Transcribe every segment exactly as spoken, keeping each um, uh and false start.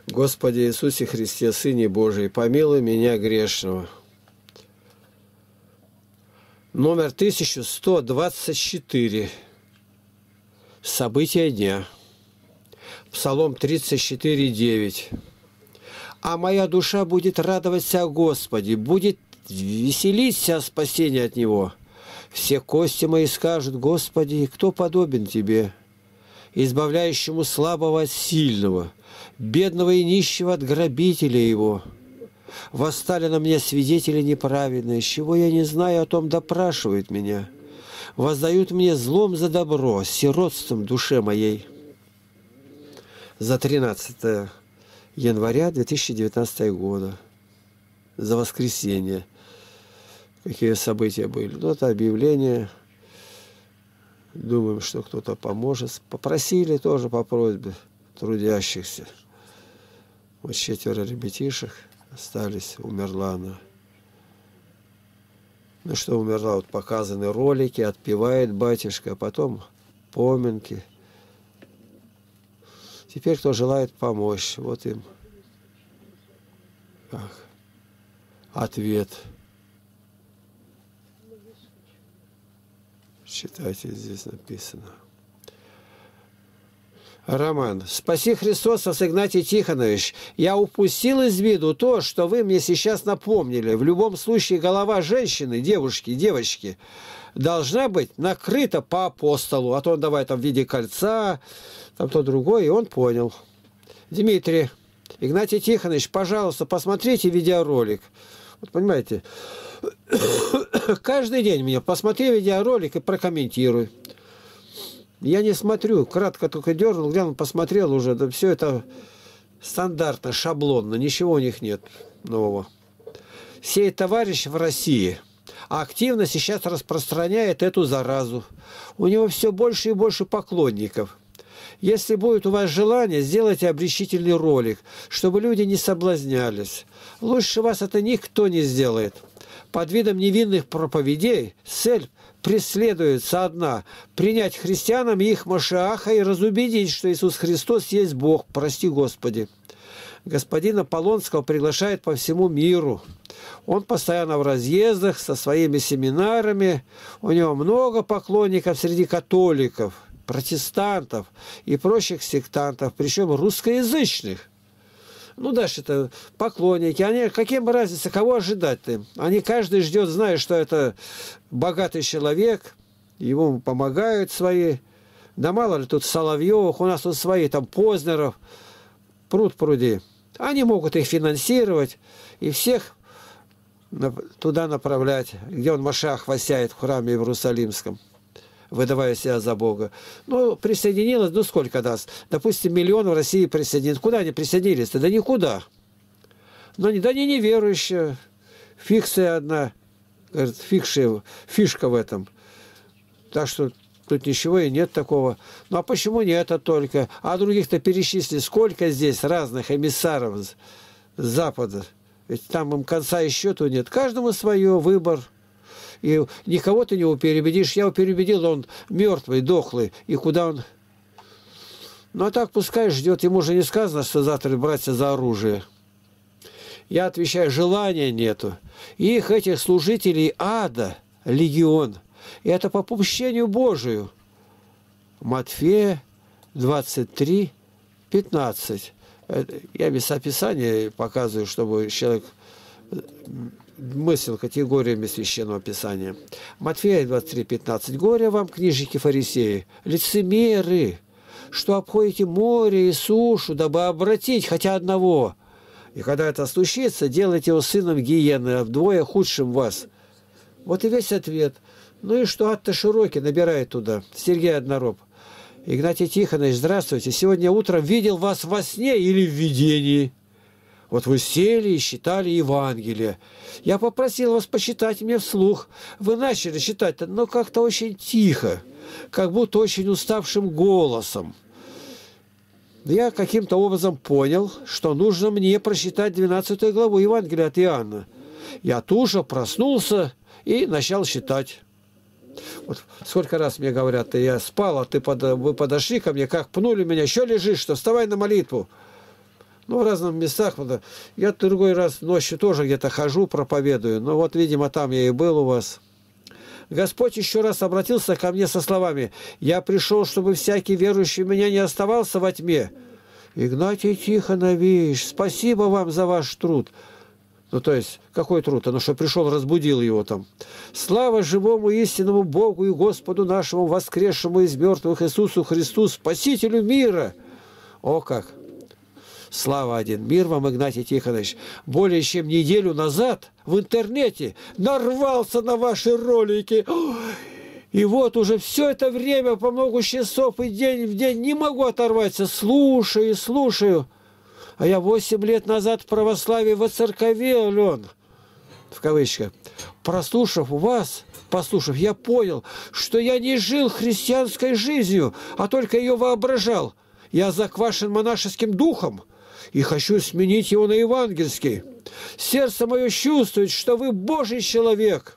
Господи Иисусе Христе, Сыне Божий, помилуй меня грешного. Номер тысяча сто двадцать четыре. События дня. Псалом тридцать четыре, девять. «А моя душа будет радоваться о Господе, будет веселиться о спасении от Него. Все кости мои скажут: Господи, кто подобен Тебе, избавляющему слабого от сильного, бедного и нищего от грабителя его? Восстали на меня свидетели неправедные, чего я не знаю, о том допрашивают меня. Воздают мне злом за добро, сиротством душе моей». За тринадцатое января две тысячи девятнадцатого года. За воскресенье. Какие события были? Ну, это объявление. Думаем, что кто-то поможет. Попросили тоже по просьбе трудящихся. Вот четверо ребятишек остались. Умерла она. Ну что умерла? Вот показаны ролики, отпевает батюшка, а потом поминки. Теперь кто желает помочь, вот им как? Ответ. Читайте, здесь написано. Роман. «Спаси Христос, вас, Игнатий Тихонович. Я упустил из виду то, что вы мне сейчас напомнили. В любом случае голова женщины, девушки, девочки должна быть накрыта по апостолу. А то он давай там в виде кольца, там то другое, и он понял». Дмитрий. «Игнатий Тихонович, пожалуйста, посмотрите видеоролик». Вот понимаете, каждый день мне посмотри видеоролик и прокомментируй. Я не смотрю, кратко только дернул, глянул, посмотрел уже, да все это стандартно, шаблонно, ничего у них нет нового. Сей товарищ в России активно сейчас распространяет эту заразу. У него все больше и больше поклонников. Если будет у вас желание, сделайте обличительный ролик, чтобы люди не соблазнялись. Лучше вас это никто не сделает. Под видом невинных проповедей цель преследуется одна – принять христианам их Машиаха и разубедить, что Иисус Христос есть Бог, прости Господи. Господина Полонского приглашают по всему миру. Он постоянно в разъездах со своими семинарами. У него много поклонников среди католиков, протестантов и прочих сектантов, причем русскоязычных. Ну, дальше это поклонники. Они, каким разница, кого ожидать-то? Они каждый ждет, зная, что это богатый человек, ему помогают свои. Да мало ли тут Соловьевых, у нас тут свои, там Познеров, пруд пруди. Они могут их финансировать и всех туда направлять, где он Машиах восяет в храме Иерусалимском, выдавая себя за Бога. Ну, присоединилось, ну сколько даст? Допустим, миллион в России присоединилось. Куда они присоединились-то? Да никуда. Но да они неверующие. Фикция одна. Говорит, фикшия, фишка в этом. Так что тут ничего и нет такого. Ну, а почему не это только? А других-то перечисли. Сколько здесь разных эмиссаров с Запада? Ведь там им конца и счету нет. Каждому свое, выбор. И никого ты не переубедишь. Я его переубедил, он мертвый, дохлый. И куда он? Ну, а так пускай ждет. Ему же не сказано, что завтра браться за оружие. Я отвечаю, желания нету. Их, этих служителей ада, легион. И это по попущению Божию. Матфея двадцать три, пятнадцать. Я местописание показываю, чтобы человек мыслил категориями Священного Писания. Матфея двадцать три, пятнадцать. «Горе вам, книжники фарисеи, лицемеры, что обходите море и сушу, дабы обратить хотя одного. И когда это случится, делайте его сыном гиены, а вдвое худшим вас». Вот и весь ответ. Ну и что ад-то широкий, набирает туда. Сергей Однороб. «Игнатий Тихонович, здравствуйте. Сегодня утром видел вас во сне или в видении. Вот вы сели и читали Евангелие. Я попросил вас почитать мне вслух. Вы начали читать, но как-то очень тихо, как будто очень уставшим голосом. Я каким-то образом понял, что нужно мне прочитать двенадцатую главу Евангелия от Иоанна. Я тут же проснулся и начал читать. Вот сколько раз мне говорят, я спал, а ты под, вы подошли ко мне, как пнули меня, еще лежишь, что вставай на молитву. Ну, в разных местах. Я другой раз ночью тоже где-то хожу, проповедую. Но вот, видимо, там я и был у вас. Господь еще раз обратился ко мне со словами: «Я пришел, чтобы всякий верующий в меня не оставался во тьме». Игнатий Тихонович, спасибо вам за ваш труд. Ну, то есть, какой труд? Оно что пришел, разбудил его там. Слава живому истинному Богу и Господу нашему, воскресшему из мертвых Иисусу Христу, Спасителю мира. О как! Слава один. Мир вам, Игнатий Тихонович. Более чем неделю назад в интернете нарвался на ваши ролики. И вот уже все это время, по много часов и день в день, не могу оторваться. Слушаю, слушаю. А я восемь лет назад в православии воцерковел, Лен, в кавычках. Прослушав вас, послушав, я понял, что я не жил христианской жизнью, а только ее воображал. Я заквашен монашеским духом и хочу сменить его на евангельский. Сердце мое чувствует, что вы Божий человек.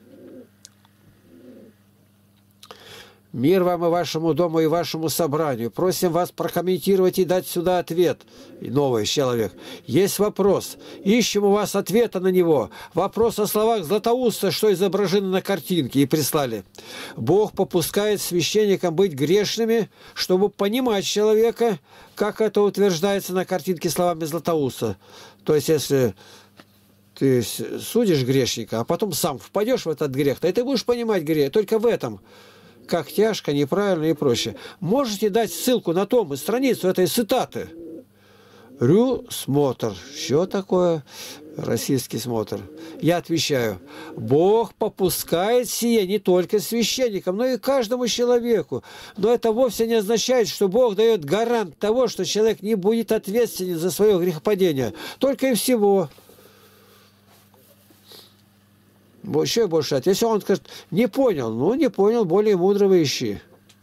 Мир вам и вашему дому, и вашему собранию. Просим вас прокомментировать и дать сюда ответ. И новый человек. Есть вопрос. Ищем у вас ответа на него. Вопрос о словах Златоуста, что изображено на картинке, и прислали. Бог попускает священникам быть грешными, чтобы понимать человека, как это утверждается на картинке словами Златоуста. То есть, если ты судишь грешника, а потом сам впадешь в этот грех, то и ты будешь понимать грех. Только в этом. Как тяжко, неправильно и прочее. Можете дать ссылку на том и страницу этой цитаты? Рю смотр. Что такое российский смотр? Я отвечаю. Бог попускает сие не только священникам, но и каждому человеку. Но это вовсе не означает, что Бог дает гарант того, что человек не будет ответственен за свое грехопадение. Только и всего. Еще больше. Если он скажет, не понял, ну, не понял, более мудрого ищи.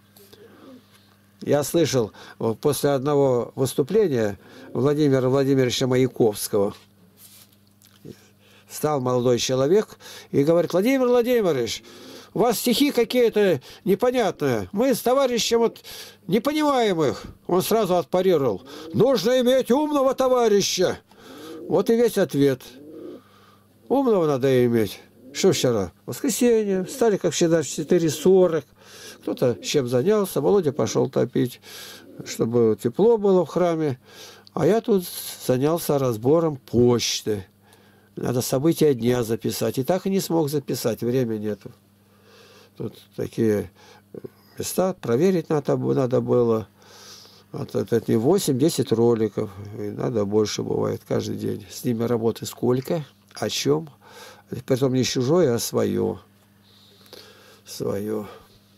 Я слышал после одного выступления Владимира Владимировича Маяковского, встал молодой человек и говорит: Владимир Владимирович, у вас стихи какие-то непонятные. Мы с товарищем вот не понимаем их. Он сразу отпарировал. Нужно иметь умного товарища. Вот и весь ответ. Умного надо иметь. Что вчера? Воскресенье. Встали, как всегда, в четыре сорок. Кто-то чем занялся. Володя пошел топить, чтобы тепло было в храме. А я тут занялся разбором почты. Надо события дня записать. И так и не смог записать. Времени нету. Тут такие места проверить надо, надо было. Вот это не восемь-десять роликов. И надо больше бывает каждый день. С ними работы сколько? О чем? Притом не чужое, а свое. Свое.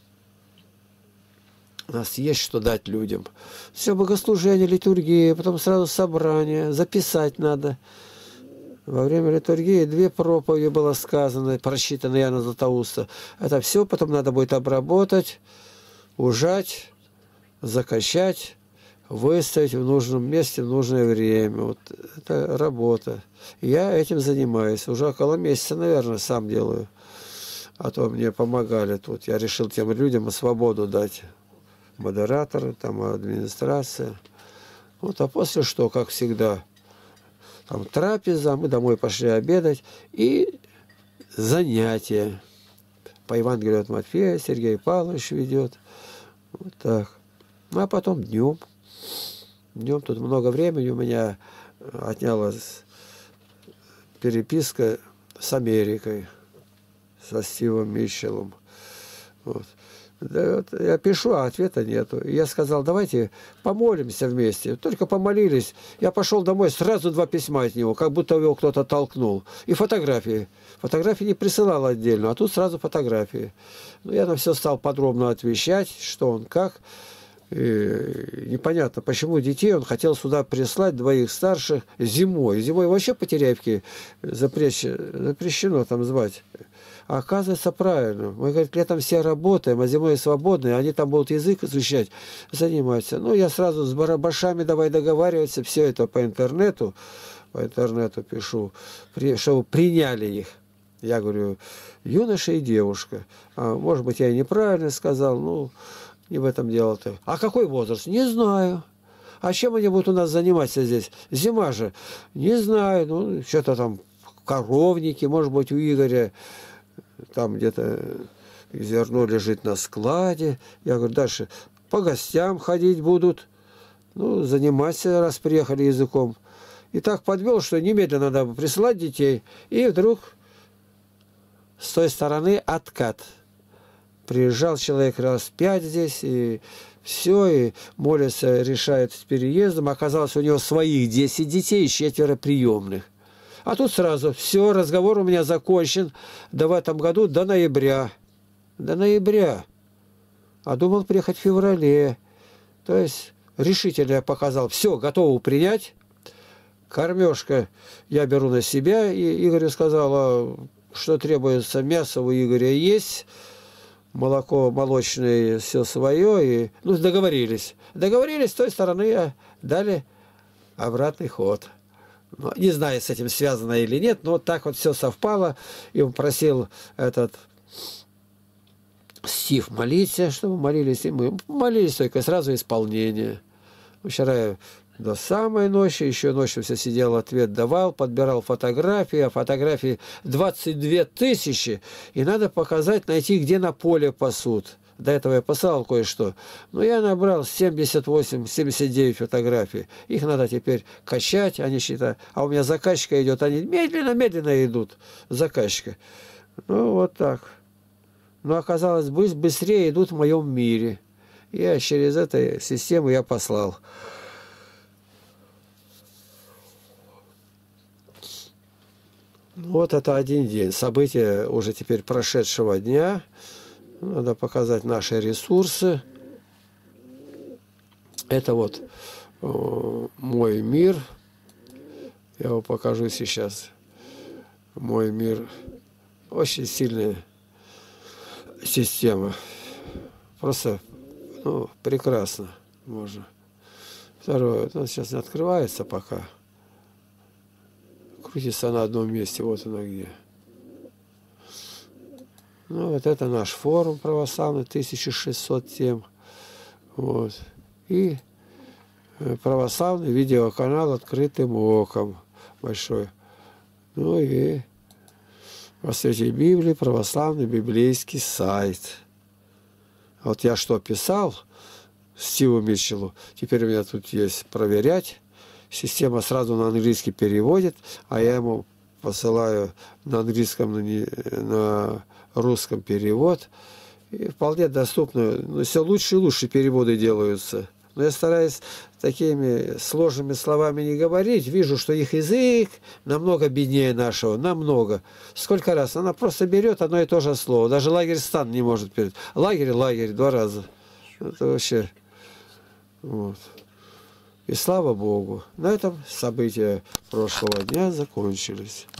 У нас есть что дать людям. Все, богослужение, литургия, потом сразу собрание. Записать надо. Во время литургии две проповеди было сказано, прочитано Иоанна Златоуста. Это все потом надо будет обработать, ужать, закачать, выставить в нужном месте в нужное время. Вот это работа. Я этим занимаюсь. Уже около месяца, наверное, сам делаю. А то мне помогали тут. Я решил тем людям свободу дать. Модераторы, там администрация. Вот, а после что, как всегда, там трапеза, мы домой пошли обедать. И занятия. По Евангелию от Матфея Сергей Павлович ведет. Вот так. Ну, а потом днем. Днем тут много времени у меня отнялась переписка с Америкой, со Стивом Митчеллом. Вот. Да, вот я пишу, а ответа нету. И я сказал, давайте помолимся вместе. Только помолились. Я пошел домой, сразу два письма от него, как будто его кто-то толкнул. И фотографии. Фотографии не присылал отдельно, а тут сразу фотографии. Ну, я на все стал подробно отвечать, что он как. И непонятно, почему детей он хотел сюда прислать, двоих старших, зимой. Зимой вообще по Теряевке запрещено, запрещено там звать. А оказывается, правильно. Мы, говорит, летом все работаем, а зимой свободные, они там будут язык изучать, заниматься. Ну, я сразу с барабашами давай договариваться, все это по интернету, по интернету пишу, чтобы приняли их. Я говорю, юноша и девушка. А, может быть, я и неправильно сказал, ну... Не в этом дело-то. А какой возраст? Не знаю. А чем они будут у нас заниматься здесь? Зима же. Не знаю, ну, что-то там коровники, может быть, у Игоря там где-то зерно лежит на складе. Я говорю, дальше по гостям ходить будут. Ну, заниматься, раз приехали языком. И так подвел, что немедленно надо присылать детей. И вдруг с той стороны откат. Приезжал человек раз пять здесь, и все, и молится, решает с переездом. Оказалось, у него своих десять детей и четверо приемных. А тут сразу, все, разговор у меня закончен. Да в этом году до ноября. До ноября. А думал приехать в феврале. То есть решительно я показал, все, готовы принять. Кормежка я беру на себя. И Игорю сказала, что требуется мясо у Игоря есть. Молоко молочное, все свое. И, ну, договорились. Договорились, с той стороны дали обратный ход. Ну, не знаю, с этим связано или нет, но так вот все совпало. И он просил этот Стив молиться, чтобы молились. И мы молились только сразу исполнение. Вчера я до самой ночи, еще ночью все сидел, ответ давал, подбирал фотографии, а фотографии двадцать две тысячи, и надо показать, найти, где на поле пасут. До этого я посылал кое-что. Но я набрал семьдесят восемь — семьдесят девять фотографий. Их надо теперь качать, они считают. А у меня заказчика идет, они медленно-медленно идут. Заказчика. Ну, вот так. Но оказалось, быстрее идут в моем мире. Я через эту систему я послал. Вот это один день. События уже теперь прошедшего дня. Надо показать наши ресурсы. Это вот э, мой мир. Я его покажу сейчас. Мой мир. Очень сильная система. Просто ну, прекрасно можно. Второе. Он сейчас не открывается пока. Крутится на одном месте. Вот она где. Ну, вот это наш форум православный, тысяча шестьсот тем. Вот. И православный видеоканал «Открытым оком» большой. Ну и во свете Библии православный библейский сайт. Вот я что писал Стиву Митчеллу, теперь у меня тут есть проверять. Система сразу на английский переводит, а я ему посылаю на английском, на, не, на русском перевод. И вполне доступно. Но все лучше и лучше переводы делаются. Но я стараюсь такими сложными словами не говорить. Вижу, что их язык намного беднее нашего. Намного. Сколько раз? Она просто берет одно и то же слово. Даже лагерь стан не может перед. Лагерь, лагерь, два раза. Это вообще... Вот. И слава Богу, на этом события прошлого дня закончились.